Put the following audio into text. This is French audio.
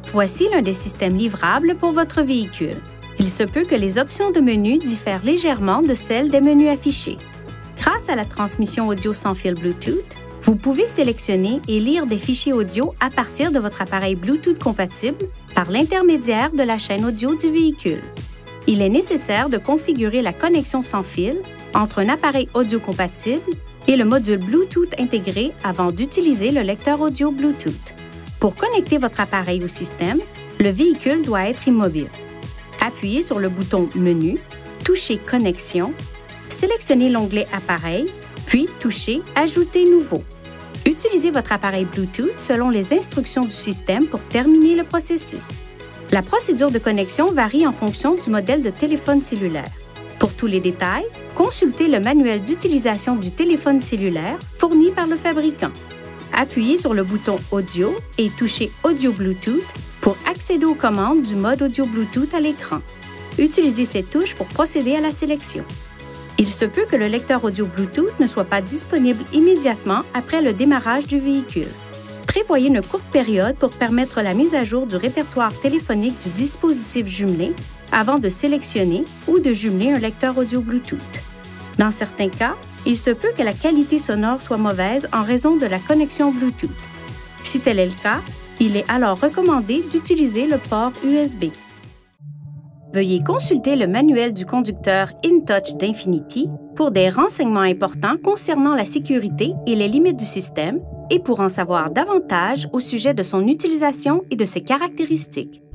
Voici l'un des systèmes livrables pour votre véhicule. Il se peut que les options de menu diffèrent légèrement de celles des menus affichés. Grâce à la transmission audio sans fil Bluetooth, vous pouvez sélectionner et lire des fichiers audio à partir de votre appareil Bluetooth compatible par l'intermédiaire de la chaîne audio du véhicule. Il est nécessaire de configurer la connexion sans fil entre un appareil audio compatible et le module Bluetooth intégré avant d'utiliser le lecteur audio Bluetooth. Pour connecter votre appareil au système, le véhicule doit être immobile. Appuyez sur le bouton Menu, touchez Connexion, sélectionnez l'onglet Appareil, puis touchez Ajouter nouveau. Utilisez votre appareil Bluetooth selon les instructions du système pour terminer le processus. La procédure de connexion varie en fonction du modèle de téléphone cellulaire. Pour tous les détails, consultez le manuel d'utilisation du téléphone cellulaire fourni par le fabricant. Appuyez sur le bouton Audio et touchez Audio Bluetooth pour accéder aux commandes du mode audio Bluetooth à l'écran. Utilisez ces touches pour procéder à la sélection. Il se peut que le lecteur audio Bluetooth ne soit pas disponible immédiatement après le démarrage du véhicule. Prévoyez une courte période pour permettre la mise à jour du répertoire téléphonique du dispositif jumelé avant de sélectionner ou de jumeler un lecteur audio Bluetooth. Dans certains cas, il se peut que la qualité sonore soit mauvaise en raison de la connexion Bluetooth. Si tel est le cas, il est alors recommandé d'utiliser le port USB. Veuillez consulter le manuel du conducteur InTouch d'Infinity pour des renseignements importants concernant la sécurité et les limites du système et pour en savoir davantage au sujet de son utilisation et de ses caractéristiques.